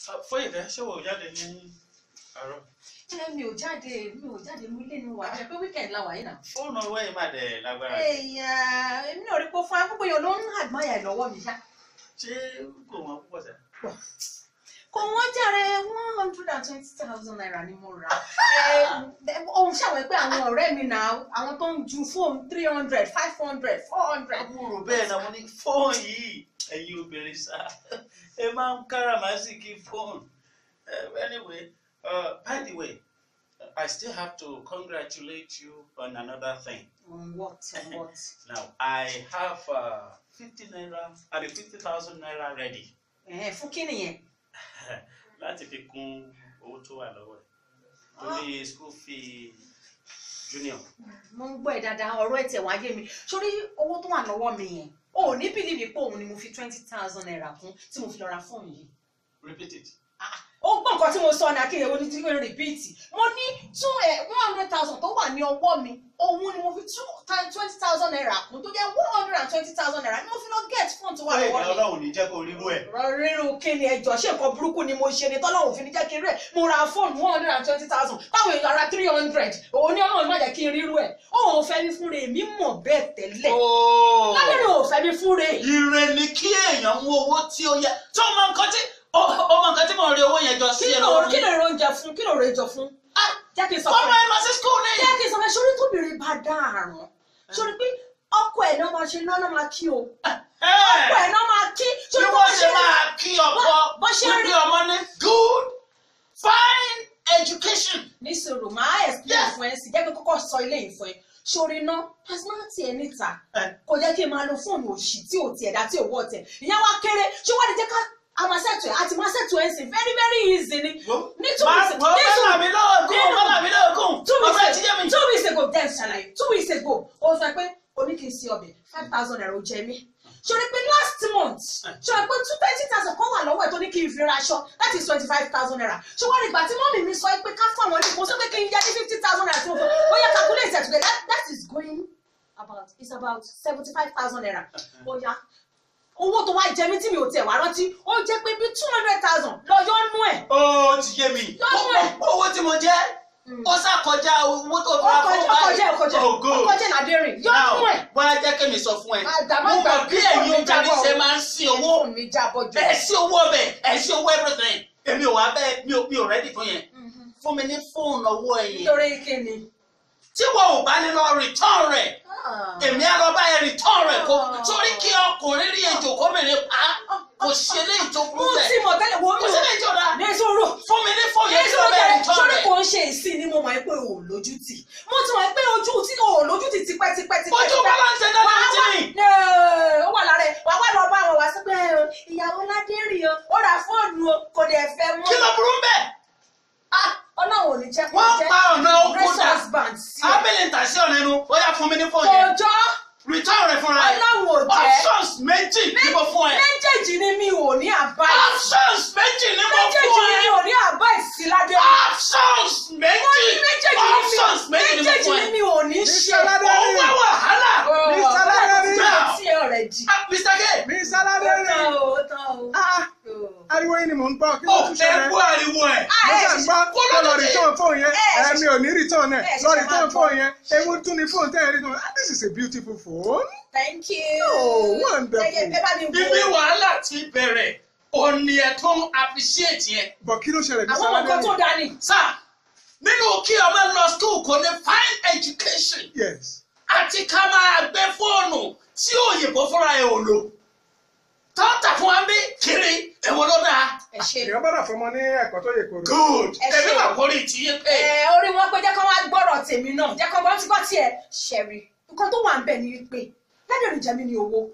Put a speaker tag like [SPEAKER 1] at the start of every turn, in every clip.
[SPEAKER 1] Fóyèkẹ́, ṣé wo jáde ní àárọ̀?
[SPEAKER 2] Mi ò jáde mú ilé ní wà á pé weekend la wà yìí náà.
[SPEAKER 1] Fóònù ọwọ́ yìí máa dẹ̀ lágbára.
[SPEAKER 2] Èmi náà rí pé fún akókò yẹn ló ń admire lọ́wọ́ mi ṣá.
[SPEAKER 1] Ṣé kò wọ́n púpọ̀ sẹ́?
[SPEAKER 2] Kò wọ́n jàre 120,000 naira ni mo rà. Ohun ṣàwọn pé àwọn ọ̀rẹ́ mi náà àwọn tó ń ju fóònù 300, 500, 400.
[SPEAKER 1] Mo rò bẹ́ẹ̀ náà mo ní fóònù yìí ẹ̀yin obìnrin sá ẹ máa ń káràmásìkí fóònù. Anyway, by the way, I still have to congratulate you on another thing.
[SPEAKER 2] On what?
[SPEAKER 1] Now, I have 50,000 naira ready.
[SPEAKER 2] Fún kí nìyẹn?
[SPEAKER 1] Láti fi kún owó tó wà lọ́wọ́ ẹ̀. Torí school fee junior.
[SPEAKER 2] Mo ń gbọ́ ẹ̀ dáadáa ọ̀rọ̀ ẹ̀ tẹ̀ wá yé mi. Sórí owó tó wà lọ́wọ́ mi yẹn. O ò ní bìlíìfì pé òun ni mo fi 20,000 naira kún tí mo fi lọ ra fóònù yìí.
[SPEAKER 1] Repeat it.
[SPEAKER 2] Ó gbọ́ nǹkan tí mo sọ ní akéde oní tí wọ́n rìpíìtì. Mo ní 100,000 tó wà ní ọwọ́ mi. Òun ni mo fi 20,000 naira kún tó jẹ́ 120,000 naira ni mo fi lọ get phone tó wà lọ́wọ́ mi.
[SPEAKER 1] Ọlọ́run ní jẹ́ kó rírú ẹ̀.
[SPEAKER 2] Rírú kí ni ẹjọ́ ṣé nǹkan burúkú ni mo ṣe ni tọ́lọ́run fi ní jẹ́ kí n rí ẹ̀. Mo ra fóònù 120,000 táwọn èèyàn ra 300. Òun ní Ọlọ́run má jẹ́ kí n rírú ẹ̀. Òun ò fẹ́ mi fún re mi mọ̀ bẹ́ẹ̀ tẹ́lẹ̀. Lábẹ́rẹ́ ò fẹ́ mi fún re.
[SPEAKER 1] Ire ni kí èèyàn mú owó tí ó yẹ. Tó mọ nǹkan tí mo rí owó yẹn jọ sí ẹ lọ́wọ́.
[SPEAKER 2] Kí ló rò oúnjẹ fún? Kí ló rò ẹjọ fún? Jẹ́ kí n sọ fún ẹ.
[SPEAKER 1] Ọmọ ẹ lọ sí school ni.
[SPEAKER 2] Jẹ́ kí n sọ fún ẹ, sórí tóbìnrin bá dá àrùn. Sórí pé ọkọ ẹ̀ náà máa ṣe náà máa kí o. Ọkọ ẹ̀ náà máa kí.
[SPEAKER 1] Bí wọ́n ṣe máa kí ọkọ wípé ọmọ ní good fine education.
[SPEAKER 2] Ní sòrò máa explain fún ẹ sí jẹ́ kí n kọ́kọ́ sọ ilé ìfún ẹ. Sórí náà personality ẹ níta kò jẹ́ kí n máa lo fóònù òṣì tí ò tiẹ̀ dá tí ò wọ́ tẹ̀. Ìyá wa kéré ṣé wọ́n lè jẹ́ ká amasetu àti masetu ẹ sì very easy ni. Two weeks ago then ṣàlàyé 2 weeks ago ó sọ pé oníkìsí ọbẹ̀ 5,000 naira ó jẹ mí. Ṣorí pé last month ṣọrí pé 20,000 kan wà lọ́wọ́ ẹ̀ tó ní kí n fi ra aṣọ that is 25,000 naira. Ṣùgbọ́n ìgbà tí mọ́mì mi sọ pé ká fún àwọn oníkùn sọ pé kí n yá ní 50,000 naira tí mo fún ó yá calculate it together that is going about 75,000 naira. Ó yá owó tó wá jẹ mí tí mi ò tiẹ̀ wá rántí ó jẹ́ pé bí 200,000 lọ́jọ́ nú ẹ̀.
[SPEAKER 1] Ó ti yé mi owó tí mo jẹ́ ó ṣàkọjá owó tó fara fún báyìí.
[SPEAKER 2] ọkọjẹ nàdérìn yọ nú ẹ̀.
[SPEAKER 1] Wọ́n á jẹ́ kí mi sọ fún ẹ. Mo mọ̀ bí ẹ̀yin obìnrin ṣe máa ń sí owó. Ẹ sí owó ọbẹ̀ ẹ sí owó everything. Èmi ò wá bẹ́ẹ̀ mi ò rẹ́dì fún yẹn. Fún mi ní fóònù ọwọ́ ẹ̀yìn.
[SPEAKER 2] Nítorí kí ni?
[SPEAKER 1] Tí wọn ò bá ní lọ return rẹ̀ èmi á lọ bá ẹ return rẹ̀ kó torí kí ọkùnrin rí ejò kóbìnrin pa kò ṣe lé ìjókòó bẹ́ẹ̀.
[SPEAKER 2] Mo ti mọ̀ tẹ́lẹ̀ wo mi
[SPEAKER 1] kò sí lè jọ da.
[SPEAKER 2] ní sọ̀rọ̀
[SPEAKER 1] fún mi ní fóònù yẹn tí wọ́n bẹ̀rẹ̀ return
[SPEAKER 2] sórí
[SPEAKER 1] rẹ̀.
[SPEAKER 2] kò ń ṣe ìsìn ni mo mọ̀ pé o ò lójú tì. Mo ti mọ̀ pé ojú tí o ò lójú tì tipẹ́.
[SPEAKER 1] Ojú balance ẹ̀dá ló ti rìn.
[SPEAKER 2] Ó wà lára ẹ̀ wà wá lọ bá àwọn wá sí pé ìyàwó Ládérìn ó ra fóònù kò dẹ̀ fẹ́ mọ́.
[SPEAKER 1] Kí ló burú bẹ́ẹ̀?
[SPEAKER 2] Ọlọ́run ò ní jẹ́ kó
[SPEAKER 1] Wọ́n
[SPEAKER 2] jẹ́
[SPEAKER 1] pa ọ̀nà oko dà.
[SPEAKER 2] husband sí ẹ.
[SPEAKER 1] Abẹ́lẹ̀ ń tà sí ọ̀nà ẹnu ó yá fún mi ní fóònù yẹn.
[SPEAKER 2] Òjọ́
[SPEAKER 1] Return rẹ̀ fúnra ẹ̀.
[SPEAKER 2] Ọlọ́run ò jẹ́.
[SPEAKER 1] Options méjì ni mo fún ẹ.
[SPEAKER 2] méjèèjì ni mi ò ní àbá
[SPEAKER 1] Options méjì ni mo
[SPEAKER 2] méjèèjì
[SPEAKER 1] fún
[SPEAKER 2] ni
[SPEAKER 1] ẹ.
[SPEAKER 2] mi ò ní àbá ìsíládérìn.
[SPEAKER 1] Options méjì. Options méjì ni mo
[SPEAKER 2] méjèèjì
[SPEAKER 1] fún
[SPEAKER 2] ni
[SPEAKER 1] ẹ.
[SPEAKER 2] mi ò ní ṣe.
[SPEAKER 1] Ó wá wàhálà.
[SPEAKER 2] Mr. Ládérìn.
[SPEAKER 1] Now.
[SPEAKER 2] Tí ọ̀rẹ́ jì.
[SPEAKER 1] Mr. Gay.
[SPEAKER 3] Mr. Ládérìn.
[SPEAKER 2] Ó tán o.
[SPEAKER 3] Ariwo yín ni mò ń gbọ́ kí ló
[SPEAKER 1] Ó
[SPEAKER 3] tún
[SPEAKER 1] ẹ
[SPEAKER 3] ṣẹlẹ̀.
[SPEAKER 1] gbọ́ ariwo ẹ̀.
[SPEAKER 3] Mo ṣe ń gbọ́ kó lọ return fóònù yẹn. Ẹ̀mi ò ní return ẹ̀. Lọ
[SPEAKER 2] ṣe
[SPEAKER 3] return
[SPEAKER 2] máa
[SPEAKER 3] fóònù yẹn. Ewu tún ni fóònù tẹ́ ẹ rí tún. This is a beautiful phone.
[SPEAKER 2] Thank you.
[SPEAKER 3] Oh, wonderful.
[SPEAKER 2] Ẹ bá mi wo.
[SPEAKER 1] Ibi wàhálà ti bẹ̀rẹ̀ òní ẹ̀ tó ń appreciate yẹn.
[SPEAKER 3] Bọ̀ kí ló ṣẹlẹ̀ Mr.
[SPEAKER 2] Àwọn nǹkan tó
[SPEAKER 3] Ládérìn?
[SPEAKER 2] dání.
[SPEAKER 1] Sir, nínú kí ọmọ lọ school kò ní fine education
[SPEAKER 3] Yes.
[SPEAKER 1] àti ká máa gbé fóònù tí òyìnbó fúnra ẹ̀ ò lò. Tọ́ntà fún wa bí kiri èwo ló dáa.
[SPEAKER 2] Ẹ ṣe.
[SPEAKER 3] Èèyàn gbọ́dọ̀ fọmọ ní ẹ̀kọ́ tó yẹ kóró.
[SPEAKER 1] Good.
[SPEAKER 2] Ẹ ṣe
[SPEAKER 1] Èmi
[SPEAKER 2] o.
[SPEAKER 1] wà kórè tí yé pé.
[SPEAKER 2] Orí wọn pé jẹ́ kán wá gbọ́rọ̀ tèmi náà jẹ́ kán gbọ́ tí kò tiẹ̀ ṣẹ̀rí. Nǹkan tó wà ń bẹ̀ ni wípé Ládérìn jẹ mí ní owó.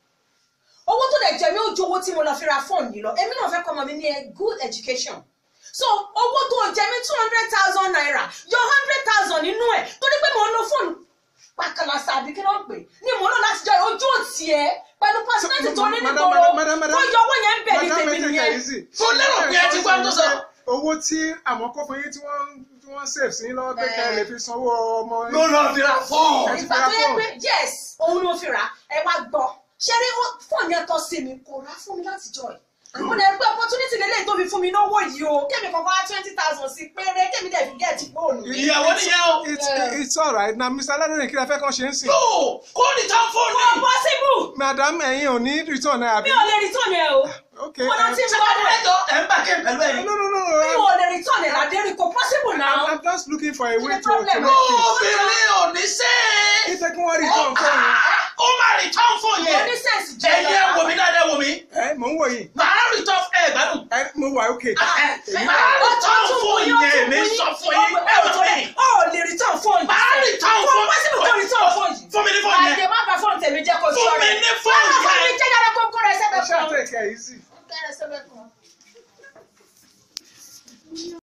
[SPEAKER 2] Owó tó dẹ̀ jẹ mí ó ju owó tí mo lọ fi ra fóònù yìí lọ. Èmi náà fẹ́ kọ́ ọmọ mi ní a good education. So owó tó jẹ mí 200,000 naira yọ 100,000 nínú ẹ̀ torí pé mo ń lo fóònù pàkàlàsà àbí kí ló ń pè ní mo lọ láti jọ ojú òtí ẹ pẹ̀lú pásítẹ́ǹtì tó ní nígboro wọ́n yọ owó yẹn ń bẹ̀ ní tèmi nìyẹn.
[SPEAKER 1] Mo lérò pé ẹ ti gbọ́ tó sọ.
[SPEAKER 3] Owó tí àwọn kó fún yín tí wọ́n save sí lọ́wọ́ pé kẹ́ ẹ lè fi sanwó ọmọ yín.
[SPEAKER 1] Ló lọ fi ra fóònù.
[SPEAKER 2] Ìgbà tó yẹ pé yes òun ló fi rà ẹ wá gbọ́ ṣé rí fóònù yẹn tọ́ sí mi kò rà fún mi láti jọ ẹ̀ mo lè gbé opportunity lélẹ́yìn tó fi fún mi lówó yìí o kémi kan wá 20,000 sí péré kémi dẹ̀ fi gẹ́ẹ̀tì fóònù.
[SPEAKER 1] ìyàwó nìyẹn o.
[SPEAKER 3] It's alright na Mr. Aládùnní kí la fẹ́ kàn ṣe ń sìn.
[SPEAKER 1] no kó return phone
[SPEAKER 2] kò
[SPEAKER 1] ni.
[SPEAKER 2] possible.
[SPEAKER 3] Madam ẹ̀yin ò ní return náà àbí.
[SPEAKER 2] mi ò lè return ẹ o.
[SPEAKER 3] Okay.
[SPEAKER 2] mo náà ti
[SPEAKER 1] ṣé
[SPEAKER 2] mú ọdún ẹ̀.
[SPEAKER 1] ẹjọ́ ẹ̀ ń bà kí n pẹ̀lú ẹ̀yin.
[SPEAKER 3] No.
[SPEAKER 2] mi ò lè return ẹ̀ ládẹ́rì kò possible now.
[SPEAKER 3] I'm just looking for a way to
[SPEAKER 2] problem?
[SPEAKER 3] make things.
[SPEAKER 1] obìnrin ò ní ṣe é.
[SPEAKER 3] Ìfẹ́ kí wọ́n return fún yín.
[SPEAKER 1] ó máa return phone
[SPEAKER 2] mo
[SPEAKER 1] yẹn.
[SPEAKER 2] ní sense jẹ́
[SPEAKER 1] ẹ̀yin ẹ̀ wò mí dáadáa wò mí.
[SPEAKER 3] Mò ń wò yín.
[SPEAKER 1] màá return ẹ̀ gbádùn.
[SPEAKER 3] Mo wà okay.
[SPEAKER 1] màá return phone yẹn mi sọ fún yín ẹ̀ wò mí.
[SPEAKER 2] ó lè return